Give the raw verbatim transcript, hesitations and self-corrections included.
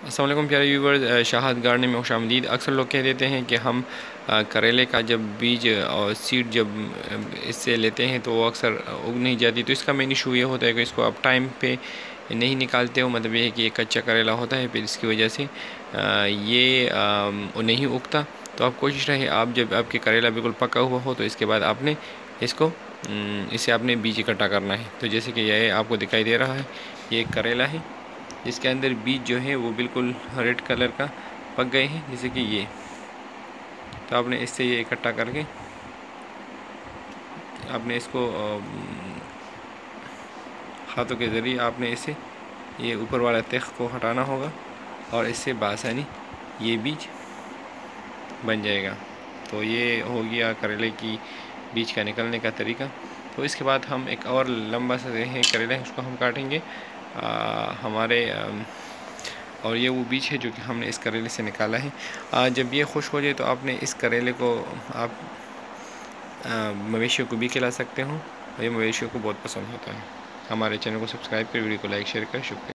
अस्सलाम वालेकुम प्यारे व्यूवर्स, शाहद गार्डन में खुशामदीद। अक्सर लोग कह देते हैं कि हम करेले का जब बीज और सीड जब इससे लेते हैं तो वो अक्सर उग नहीं जाती। तो इसका मेन इशू ये होता है कि इसको आप टाइम पे नहीं निकालते हो। मतलब ये है कि ये कच्चा करेला होता है, फिर इसकी वजह से ये नहीं उगता। तो आप कोशिश रहे, आप जब आपके करेला बिल्कुल पका हुआ हो तो इसके बाद आपने इसको इसे आपने बीज इकट्ठा करना है। तो जैसे कि यह आपको दिखाई दे रहा है, ये एक करेला है जिसके अंदर बीज जो है वो बिल्कुल रेड कलर का पक गए हैं, जैसे कि ये। तो आपने इससे ये इकट्ठा करके आपने इसको हाथों के ज़रिए आपने इसे ये ऊपर वाला तख को हटाना होगा और इससे बासानी ये बीज बन जाएगा। तो ये हो गया करेले की बीज का निकलने का तरीका। तो इसके बाद हम एक और लंबा सा है करेला है, उसको हम काटेंगे आ, हमारे आ, और ये वो बीज है जो कि हमने इस करेले से निकाला है। आ, जब ये खुश हो जाए तो आपने इस करेले को आप मवेशियों को भी खिला सकते हो और ये मवेशियों को बहुत पसंद होता है। हमारे चैनल को सब्सक्राइब कर वीडियो को लाइक शेयर कर, शुक्रिया।